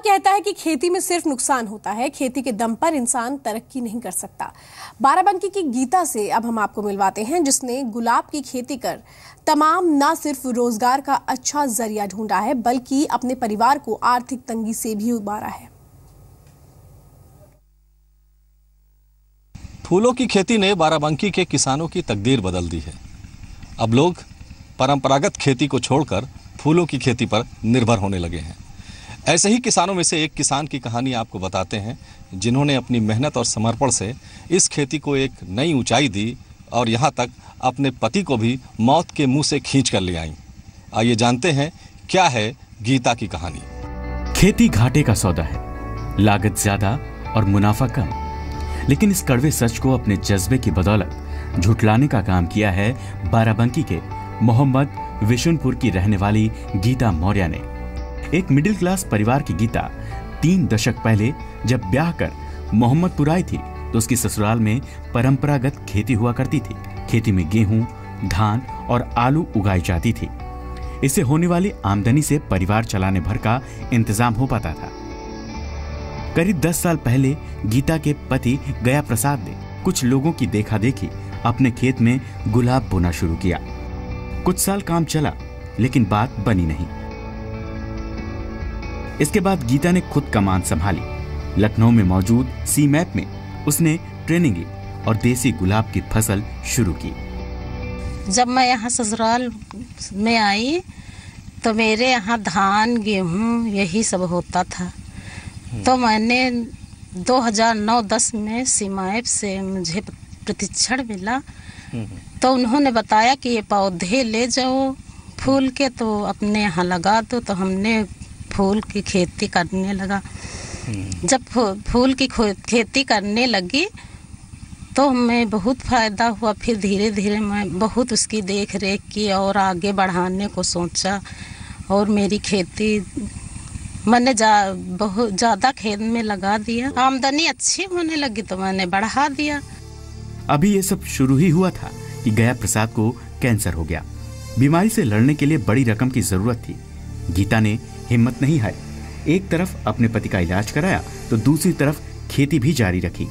कहता है कि खेती में सिर्फ नुकसान होता है, खेती के दम पर इंसान तरक्की नहीं कर सकता। बाराबंकी की गीता से अब हम आपको मिलवाते हैं, जिसने गुलाब की खेती कर तमाम न सिर्फ रोजगार का अच्छा जरिया ढूंढा है, बल्कि अपने परिवार को आर्थिक तंगी से भी उबारा है। फूलों की खेती ने बाराबंकी के किसानों की तकदीर बदल दी है। अब लोग परंपरागत खेती को छोड़कर फूलों की खेती पर निर्भर होने लगे हैं। ऐसे ही किसानों में से एक किसान की कहानी आपको बताते हैं, जिन्होंने अपनी मेहनत और समर्पण से इस खेती को एक नई ऊंचाई दी और यहाँ तक अपने पति को भी मौत के मुंह से खींच कर ले आईं। आइए जानते हैं क्या है गीता की कहानी। खेती घाटे का सौदा है, लागत ज्यादा और मुनाफा कम। लेकिन इस कड़वे सच को अपने जज्बे की बदौलत झुठलाने का काम किया है बाराबंकी के मोहम्मद विशुनपुर की रहने वाली गीता मौर्य ने। एक मिडिल क्लास परिवार की गीता 3 दशक पहले जब ब्याह कर मोहम्मदपुर आई थी तो उसकी ससुराल में परंपरागत खेती हुआ करती थी। खेती में गेहूं, धान और आलू उगाई जाती थी। इससे होने वाली आमदनी से परिवार चलाने भर का इंतजाम हो पाता था। करीब 10 साल पहले गीता के पति गया प्रसाद ने कुछ लोगों की देखा देखी अपने खेत में गुलाब बोना शुरू किया। कुछ साल काम चला, लेकिन बात बनी नहीं। इसके बाद गीता ने खुद कमान संभाली। लखनऊ में मौजूद सी मैप में उसने ट्रेनिंग ली और देसी गुलाब की फसल शुरू की। जब मैं यहाँ ससुराल में आई तो मेरे यहाँ धान, गेहूँ यही सब होता था। तो मैंने 2009-10 में सी मैप से मुझे प्रशिक्षण मिला। तो उन्होंने बताया कि ये पौधे ले जाओ फूल के, तो अपने यहाँ लगा दो। तो हमने फूल की खेती करने लगा। जब फूल की खेती करने लगी तो हमें बहुत फ़ायदा हुआ। फिर धीरे धीरे मैं बहुत उसकी देख रेख की और आगे बढ़ाने को सोचा। और मेरी खेती मैंने बहुत ज़्यादा खेत में लगा दिया। आमदनी अच्छी होने लगी तो मैंने बढ़ा दिया। अभी ये सब शुरू ही हुआ था कि गया प्रसाद को कैंसर हो गया। बीमारी से लड़ने के लिए बड़ी रकम की जरूरत थी। गीता ने हिम्मत नहीं हारी। एक तरफ अपने पति का इलाज कराया तो दूसरी तरफ खेती भी जारी रखी।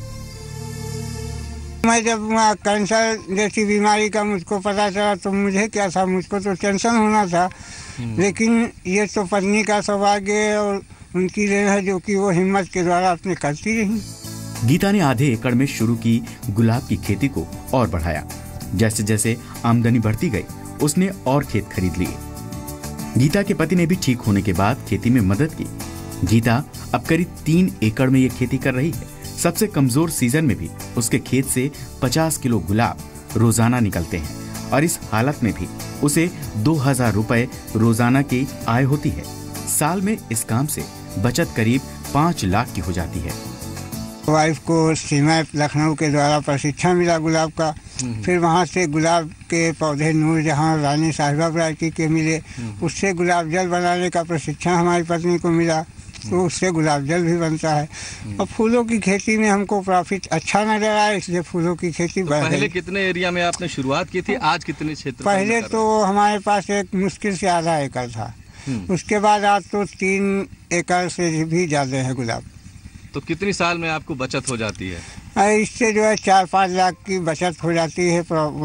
मैं जब कैंसर जैसी बीमारी का मुझको पता चला तो मुझे क्या था, मुझको तो टेंशन होना था। लेकिन ये तो पत्नी का सौभाग्य और उनकी देन है जो कि वो हिम्मत के द्वारा अपने करती रही। गीता ने आधे एकड़ में शुरू की गुलाब की खेती को और बढ़ाया। जैसे जैसे आमदनी बढ़ती गई उसने और खेत खरीद लिए। गीता के पति ने भी ठीक होने के बाद खेती में मदद की। गीता अब करीब 3 एकड़ में ये खेती कर रही है। सबसे कमजोर सीजन में भी उसके खेत से 50 किलो गुलाब रोजाना निकलते हैं और इस हालत में भी उसे 2000 रुपए रोजाना की आय होती है। साल में इस काम से बचत करीब 5 लाख की हो जाती है। वाइफ को सीमा लखनऊ के द्वारा प्रशिक्षण मिला गुलाब का। फिर वहाँ से गुलाब के पौधे नूरजहां रानी साहिबा वैरायटी के मिले। उससे गुलाब जल बनाने का प्रशिक्षण हमारी पत्नी को मिला, तो उससे गुलाब जल भी बनता है। और फूलों की खेती में हमको प्रॉफिट अच्छा नजर आया, इसलिए फूलों की खेती बढ़ गई। पहले कितने एरिया में आपने शुरुआत की थी, आज कितने क्षेत्र? पहले तो हमारे पास एक मुश्किल से आधा एकड़ था। उसके बाद आज तो 3 एकड़ से भी ज्यादा है गुलाब। तो कितनी साल में आपको बचत हो जाती है? इससे जो है 4-5 लाख की बचत हो जाती है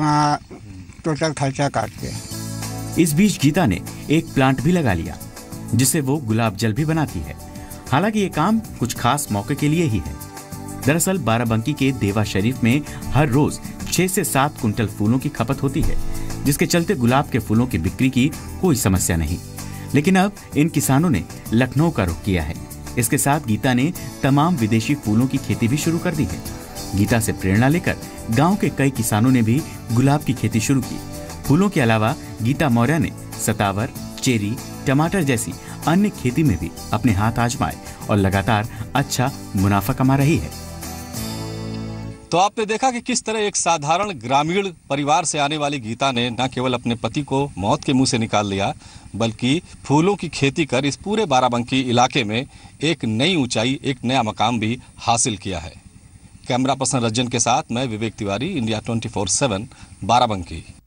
टोटल खर्चा काट के। इस बीच गीता ने एक प्लांट भी लगा लिया जिससे वो गुलाब जल भी बनाती है। हालांकि ये काम कुछ खास मौके के लिए ही है। दरअसल बाराबंकी के देवा शरीफ में हर रोज 6 से 7 कुंटल फूलों की खपत होती है, जिसके चलते गुलाब के फूलों की बिक्री की कोई समस्या नहीं। लेकिन अब इन किसानों ने लखनऊ का रुख किया है। इसके साथ गीता ने तमाम विदेशी फूलों की खेती भी शुरू कर दी है। गीता से प्रेरणा लेकर गांव के कई किसानों ने भी गुलाब की खेती शुरू की। फूलों के अलावा गीता मौर्य ने सतावर, चेरी, टमाटर जैसी अन्य खेती में भी अपने हाथ आजमाए और लगातार अच्छा मुनाफा कमा रही है। तो आपने देखा कि किस तरह एक साधारण ग्रामीण परिवार से आने वाली गीता ने न केवल अपने पति को मौत के मुंह से निकाल लिया, बल्कि फूलों की खेती कर इस पूरे बाराबंकी इलाके में एक नई ऊंचाई, एक नया मकाम भी हासिल किया है। कैमरा पर्सन रंजन के साथ मैं विवेक तिवारी, इंडिया 24/7 बाराबंकी।